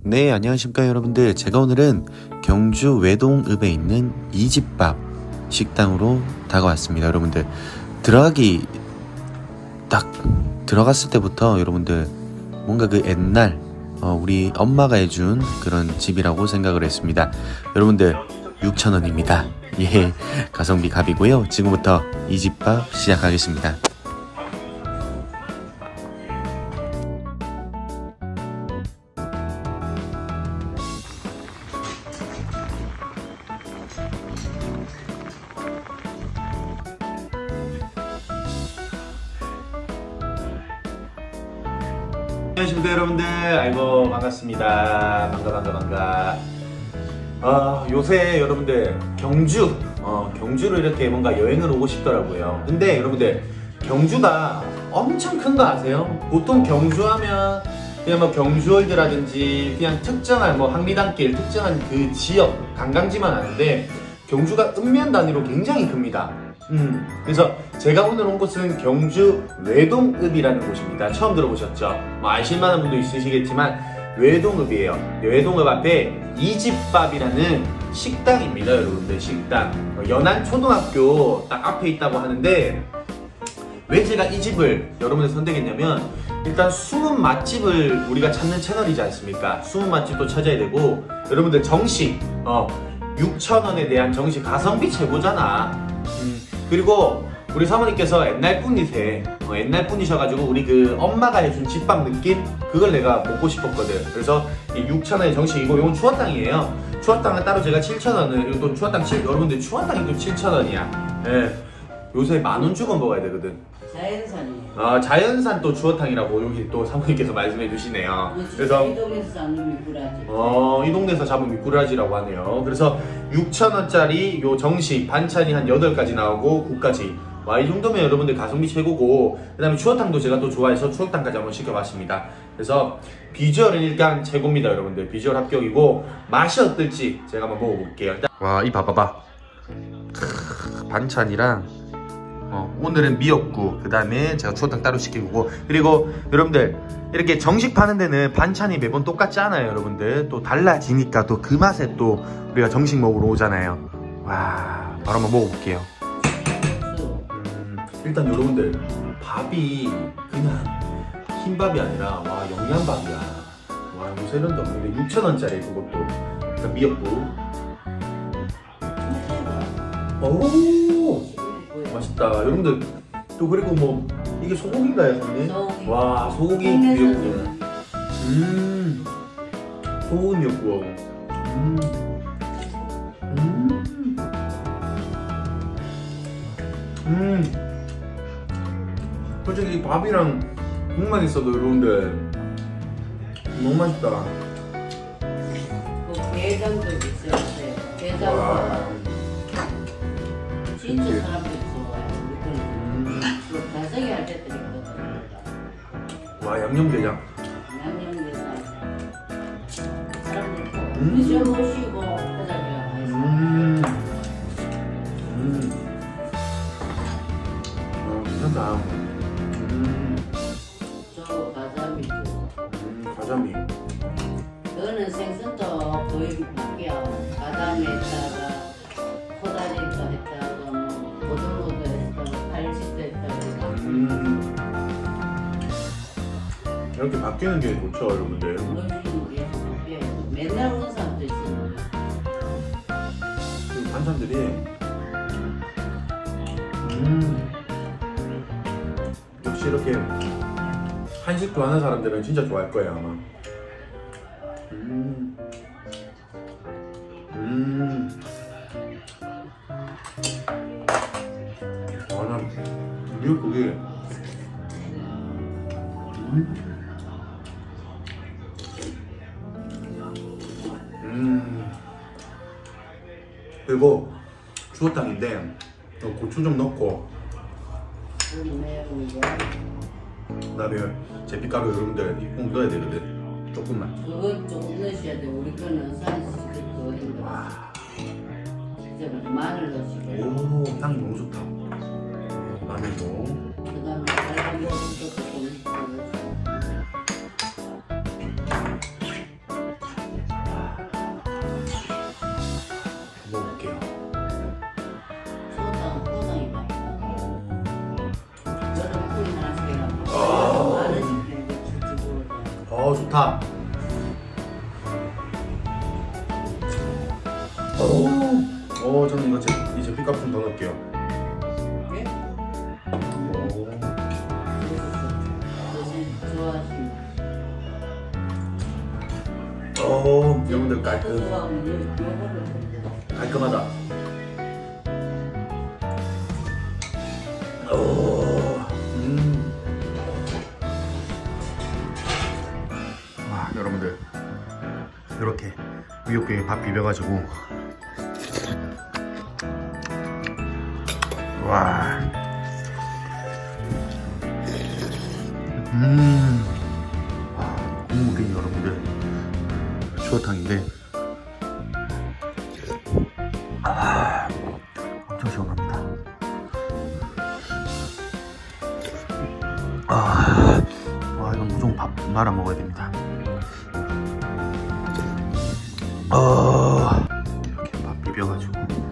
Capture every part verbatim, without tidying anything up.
네, 안녕하십니까 여러분들. 제가 오늘은 경주 외동읍에 있는 이집밥 식당으로 다가왔습니다. 여러분들 들어가기 딱 들어갔을 때부터 여러분들 뭔가 그 옛날 어, 우리 엄마가 해준 그런 집이라고 생각을 했습니다. 여러분들 육천 원입니다. 예, 가성비 갑이고요. 지금부터 이집밥 시작하겠습니다. 안녕하십니까 여러분들. 아이고 반갑습니다. 반가 반가 반가. 어, 요새 여러분들 경주 어, 경주로 이렇게 뭔가 여행을 오고 싶더라고요. 근데 여러분들 경주가 엄청 큰 거 아세요? 보통 경주하면 그냥 뭐 경주월드라든지 그냥 특정한 뭐 황리단길 특정한 그 지역 관광지만 아는데 경주가 읍면 단위로 굉장히 큽니다. 음, 그래서 제가 오늘 온 곳은 경주 외동읍이라는 곳입니다. 처음 들어보셨죠? 뭐 아실만한 분도 있으시겠지만 외동읍이에요. 외동읍 앞에 이집밥이라는 식당입니다. 여러분들 식당 연안초등학교 딱 앞에 있다고 하는데 왜 제가 이 집을 여러분들 선택했냐면 일단 숨은 맛집을 우리가 찾는 채널이지 않습니까? 숨은 맛집도 찾아야 되고 여러분들 정식 어, 육천 원에 대한 정식 가성비 최고잖아. 음, 그리고 우리 사모님께서 옛날 분이세 어, 옛날 분이셔가지고 우리 그 엄마가 해준 집밥 느낌? 그걸 내가 먹고 싶었거든. 그래서 이 육천 원의 정식이고 이건 추어탕이에요. 추어탕은 따로 제가 칠천 원을 또 추어탕 칠 여러분들 추어탕이 또 칠천 원이야. 예. 요새 만 원 주고 먹어야 되거든. 자연산이에요. 아, 자연산 또 추어탕이라고 여기 또 사모님께서 말씀해 주시네요. 그래서 이 동네에서 잡는 미꾸라지. 어, 이 동네에서 잡은 미꾸라지라고 하네요. 그래서 육천 원짜리 요 정식 반찬이 한 여덟 가지 나오고 국까지. 와, 이 정도면 여러분들 가성비 최고고 그 다음에 추어탕도 제가 또 좋아해서 추어탕까지 한번 시켜봤습니다. 그래서 비주얼은 일단 최고입니다. 여러분들 비주얼 합격이고 맛이 어떨지 제가 한번 먹어볼게요. 와, 이 봐봐봐. 크, 반찬이랑 어, 오늘은 미역국, 그 다음에 제가 추어탕 따로 시키고, 그리고 여러분들 이렇게 정식 파는 데는 반찬이 매번 똑같지 않아요. 여러분들 또 달라지니까 또 그 맛에 또 우리가 정식 먹으러 오잖아요. 와, 바로 한번 먹어볼게요. 음, 일단 여러분들 밥이 그냥 흰밥이 아니라 와 영양밥이야. 와 요새 이런 데 없는데 육천 원짜리 그것도. 일단 미역국. 오 맛있다. 여러분들 또 그리고 뭐 이게 소고기인가요, 선생님? 소고기. 와 소고기 미역국. 음 소고기 미역국. 음. 음. 음. 솔직히 밥이랑 국만 있어도 여러분들 너무 맛있다. 그 게장도 있어요. 게장. 진짜 사람들 좋아해요. 음. 그 가성이 할 때도 있거든요. 와 양념게장. 양념게장. 사람들 음. 드셔보시고 하자고요. 음. 음. 어, 괜찮다. 음. 저 가자미도. 음, 가자미. 그거는 생선도 거의 바뀌어. 가자미에다가 코다리도 했다가 뭐 고등어도 했다가 갈치도 했다가. 음. 이렇게 바뀌는 게 좋죠, 여러분들. 맨날 오는 사람도 있어요. 그 반찬들이 음 역시 이렇게 한식 좋아하는 사람들은 진짜 좋아할 거예요 아마. 음. 음. 아, 난 미역국이 음. 음. 그리고 추어탕인데 어, 고추 좀 넣고 그다음에 제피가루 여러분들 꼭 넣어야 되거든. 조금만. 그건 조금 넣으셔야 돼. 우리 거는 산시크 그거 힘들어. 진짜 마늘 넣으시고. 오, 향 너무 좋다. 마늘도. 그다음에 빨간 것도 조금 넣으시고. 오, 오 저는 이거 제, 이제 핏값 좀 더 넣을게요. 예? 오. 좋아하시면. 오, 여러분들 깔끔, 좋아하면 요거를 깔끔하다. 오, 음. 와, 여러분들 이렇게 미역국에 밥 비벼가지고 와, 음, 와, 국물이 여러분들 추어탕인데 아, 엄청 시원합니다. 아, 와, 이건 무조건 밥 말아 먹어야 됩니다. 어, 이렇게 밥 비벼가지고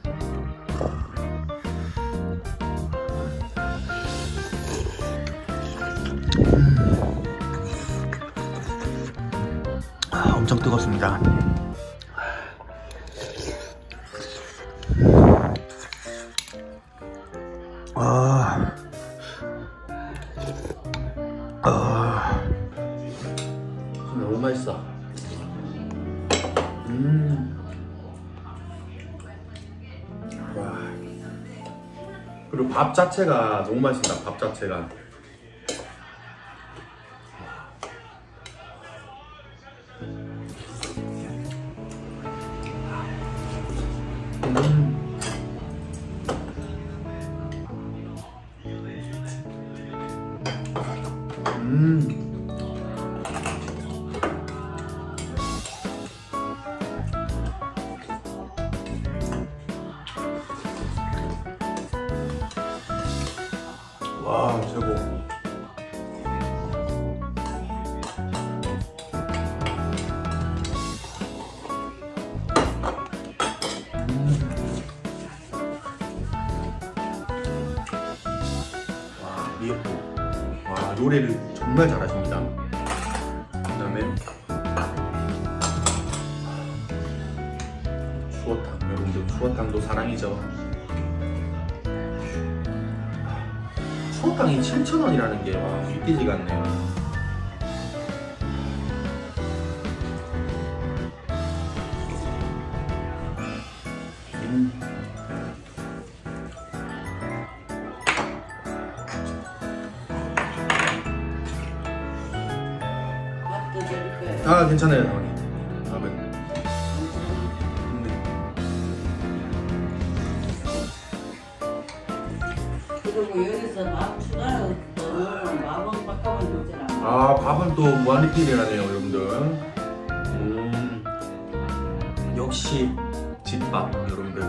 음. 아, 엄청 뜨겁습니다. 아, 아, 너무 맛있어. 음, 와, 그리고 밥 자체가 너무 맛있습니다. 밥 자체가. 음. 음. 와, 최고. 와, 미역국. 와, 요리를 정말 잘하십니다. 그 다음에 추어탕. 여러분들 추어탕도 사랑이죠. 추어탕이 칠천 원이라는 게 와, 믿기지가 않네요. 음. 밥도 드릴까요? 아, 괜찮아요, 사모님. 밥은. 그리고 여기서 밥 추가로 더 넣으면 밥은 바꿔면 되잖아. 아, 밥은 또 무한리필이라네요, 여러분들. 음, 역시 집밥, 여러분들.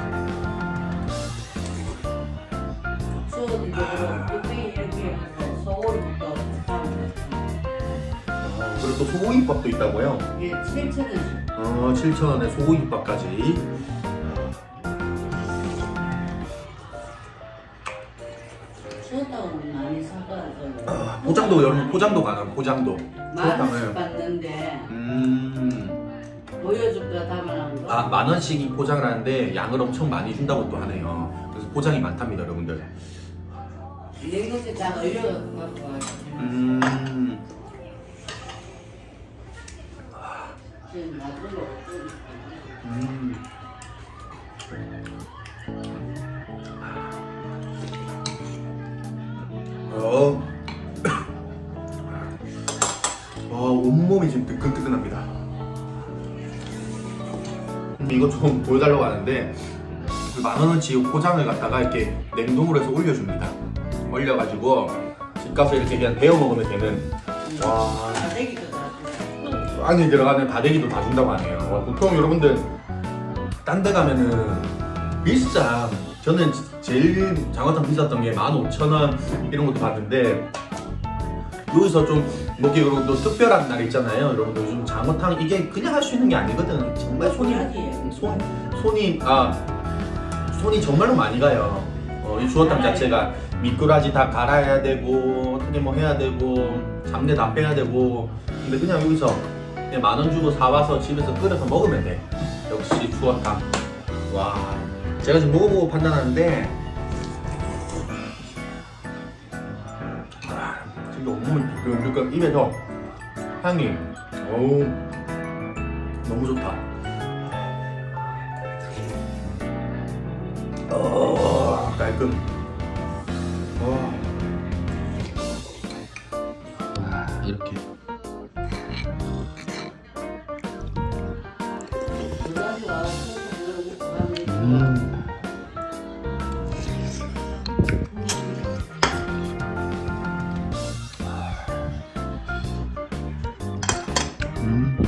추어도 뚝배기 이렇게 해서 소고기부터 하면 아, 그리고 또 소고기밥도 있다고요? 이게 칠천 원씩. 어, 칠천 원에 소고기밥까지. 추어탕은 많이 사가지고. 아, 포장도 여러분, 포장도 가능, 포장도. 만 원씩 추어탕을. 받는데 음, 보여줄까 담아놓은 거? 아, 만 원씩 포장을 하는데 양을 엄청 많이 준다고 또 하네요. 그래서 포장이 많답니다, 여러분들. 내 것이 다 얼려갖고 갖고 와요. 음, 지금 놔두고. 음. 어, 어, 온몸이 지금 뜨끈뜨끈합니다. 근데 이거 좀 보여달라고 하는데 그 만원어치 포장을 갖다가 이렇게 냉동으로 해서 올려줍니다. 올려가지고 집가서 이렇게 그냥 데워 먹으면 되는. 와, 다대기도 다 줘. 안에 들어가는 다대기도 다 준다고 하네요. 와, 보통 여러분들 딴 데 가면은 비싸. 저는 제일 장어탕 비쌌던 게 만 오천 원 이런 것도 봤는데 여기서 좀 먹기 그리고 또 특별한 날 있잖아요. 여러분들 요즘 장어탕 이게 그냥 할 수 있는 게 아니거든. 정말 손이 손 손이 아 손이 정말로 많이 가요. 어, 이 주어탕 자체가 미꾸라지 다 갈아야 되고 어떻게 뭐 해야 되고 잡내 다 빼야 되고 근데 그냥 여기서 그냥 만 원 주고 사와서 집에서 끓여서 먹으면 돼. 역시 주어탕. 와, 제가 지금 먹어보고 판단하는데 아, 진짜 온몸을 부끈부끈 입에서 향이 어우 너무 좋다. 어, 깔끔. 어. 아, 이렇게. 음. 음.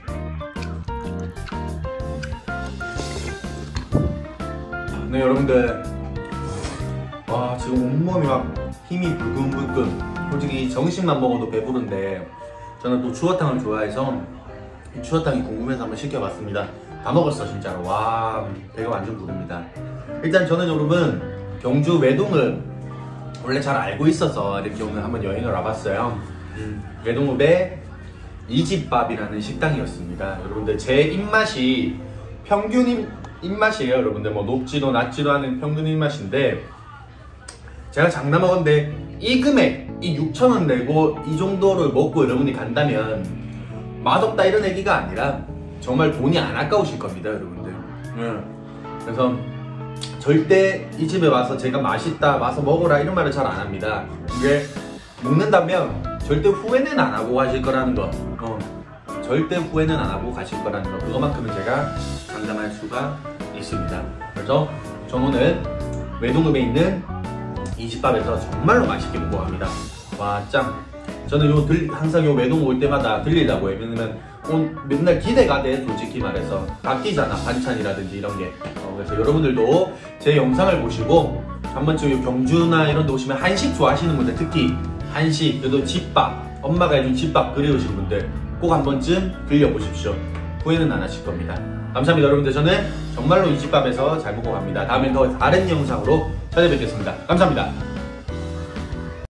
네, 여러분들, 와, 지금 온몸이 막 힘이 불끈불끈. 솔직히 정식만 먹어도 배부른데 저는 또 추어탕을 좋아해서 이 추어탕이 궁금해서 한번 시켜봤습니다. 다 먹었어 진짜로. 와, 배가 완전 부릅니다. 일단 저는 여러분 경주 외동읍 원래 잘 알고 있어서 이렇게 오늘 한번 여행을 와봤어요. 음, 외동읍의 이집밥이라는 식당이었습니다. 여러분들 제 입맛이 평균 입, 입맛이에요. 여러분들 뭐 높지도 낮지도 않은 평균 입맛인데 제가 장난 먹었는데 이 금액, 이 육천 원 내고 이 정도를 먹고 여러분이 간다면 맛없다 이런 얘기가 아니라 정말 돈이 안 아까우실 겁니다, 여러분들. 음. 그래서 절대 이 집에 와서 제가 맛있다, 와서 먹어라 이런 말을 잘 안 합니다. 이게 먹는다면 절대 후회는 안 하고 가실 거라는 거. 어. 절대 후회는 안 하고 가실 거라는 거. 그거만큼은 제가 장담할 수가 있습니다. 그래서 저는 오늘 외동읍에 있는 이 집밥에서 정말로 맛있게 먹고 갑니다. 와, 짱. 저는 요 들, 항상 요 외동 올 때마다 들리려고 해요. 왜냐면 온, 맨날 기대가 돼, 솔직히 말해서. 바뀌잖아, 반찬이라든지 이런 게. 어, 그래서 여러분들도 제 영상을 보시고 한 번쯤 요 경주나 이런 데 오시면 한식 좋아하시는 분들, 특히 한식, 그래도 집밥, 엄마가 해준 집밥 그리우신 분들 꼭 한 번쯤 들려보십시오. 후회는 안 하실 겁니다. 감사합니다, 여러분들. 저는 정말로 이 집밥에서 잘 먹고 갑니다. 다음엔 더 다른 영상으로 찾아뵙겠습니다. 감사합니다.